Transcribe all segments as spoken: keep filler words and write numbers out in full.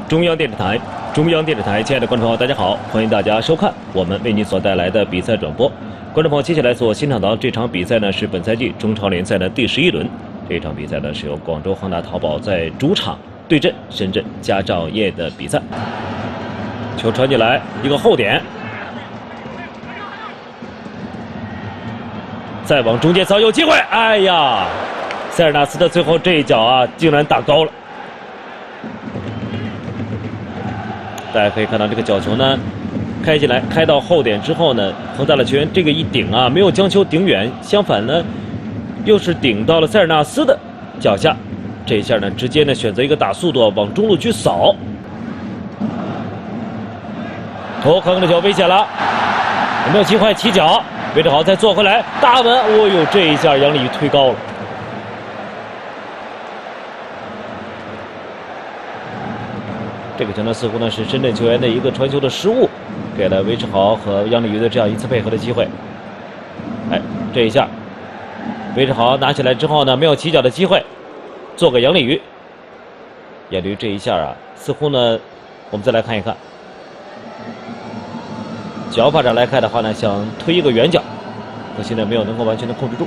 中央电视台，中央电视台，亲爱的观众朋友，大家好，欢迎大家收看我们为您所带来的比赛转播。观众朋友，接下来所欣赏到这场比赛呢，是本赛季中超联赛的第十一轮。这场比赛呢，是由广州恒大淘宝在主场对阵深圳佳兆业的比赛。球传进来，一个后点，再往中间扫，有机会！哎呀，塞尔纳斯的最后这一脚啊，竟然打高了。大家可以看到这个角球呢，开进来，开到后点之后呢，恒大的球员这个一顶啊，没有将球顶远，相反呢，又是顶到了塞尔纳斯的脚下。这一下呢，直接呢选择一个大速度往中路去扫。头坑的球危险了，有没有机会起脚？韦志豪再做回来，大门，哦呦，这一下杨立瑜推高了。这个球呢，似乎呢是深圳球员的一个传球的失误，给了韦志豪和杨立瑜的这样一次配合的机会。哎，这一下，韦志豪拿起来之后呢，没有起脚的机会，做给杨立瑜。杨立瑜这一下啊，似乎呢，我们再来看一看。脚法上来看的话呢，想推一个远角，可惜呢没有能够完全的控制住。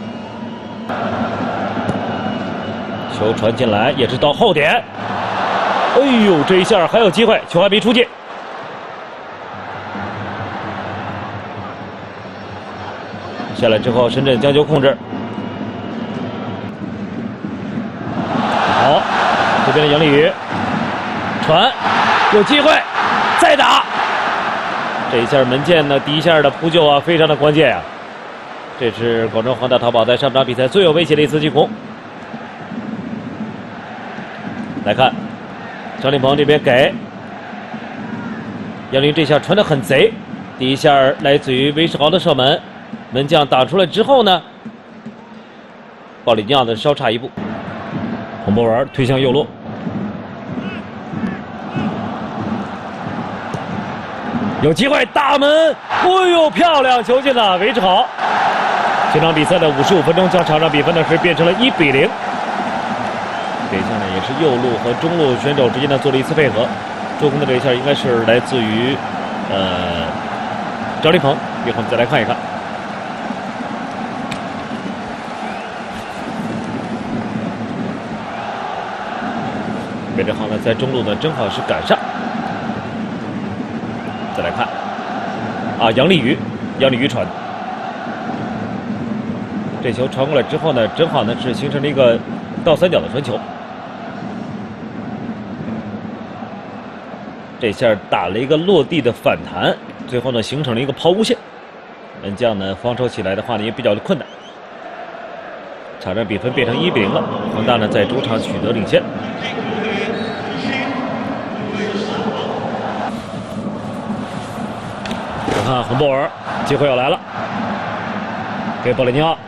球传进来，也是到后点。哎呦，这一下还有机会，球还没出界。下来之后，深圳将球控制。好，这边的杨立瑜传，有机会，再打。这一下门将呢，第一下的扑救啊，非常的关键啊。这是广州恒大淘宝在上场比赛最有威胁的一次进攻。来看，张立鹏这边给杨立瑜，这下传得很贼。第一下来自于韦世豪的射门，门将打出来之后呢，鲍里尼奥呢稍差一步。洪博文推向右路。有机会，大门，哎呦，漂亮，球进了，韦志豪。这场比赛的五十五分钟，将场上比分呢是变成了一比零。这一下呢也是右路和中路选手之间呢做了一次配合，助攻的这一下应该是来自于呃张立鹏。一会儿我们再来看一看。韦志豪呢在中路呢正好是赶上。再来看，啊，杨立瑜，杨立瑜传，这球传过来之后呢，正好呢是形成了一个倒三角的传球，这下打了一个落地的反弹，最后呢形成了一个抛物线，门将呢防守起来的话呢也比较的困难，场上比分变成一比零了，恒大呢在主场取得领先。看洪博尔，机会要来了，给鲍里尼奥，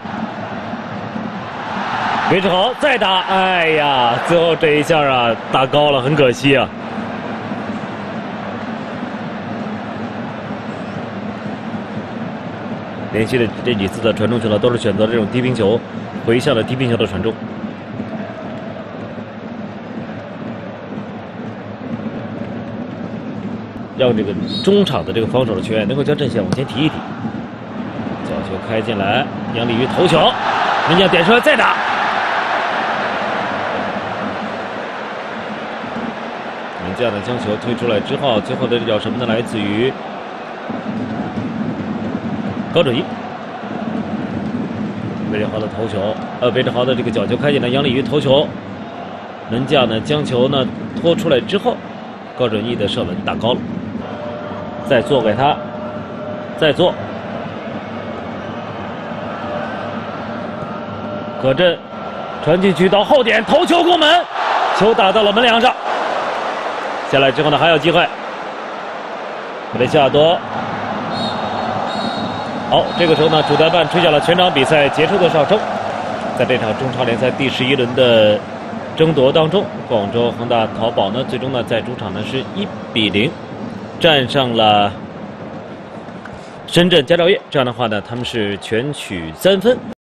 韦志豪再打，哎呀，最后这一下啊打高了，很可惜啊。连续的这几次的传中球呢，都是选择这种低平球，回向的低平球的传中。让这个中场的这个防守的球员能够将阵线往前提一提。角球开进来，杨立瑜头球，门将点出来再打。门将呢将球推出来之后，最后的这脚什么呢？来自于高准翼。韦志豪的头球，呃，韦志豪的这个角球开进来，杨立瑜头球，门将呢将球呢拖出来之后，高准翼的射门打高了。再做给他，再做，葛振传进去到后点，头球攻门，球打到了门梁上。下来之后呢，还有机会。格雷西亚多，好，这个时候呢，主裁判吹响了全场比赛结束的哨声。在这场中超联赛第十一轮的争夺当中，广州恒大淘宝呢，最终呢在主场呢是一比零。战胜了深圳佳兆业，这样的话呢，他们是全取三分。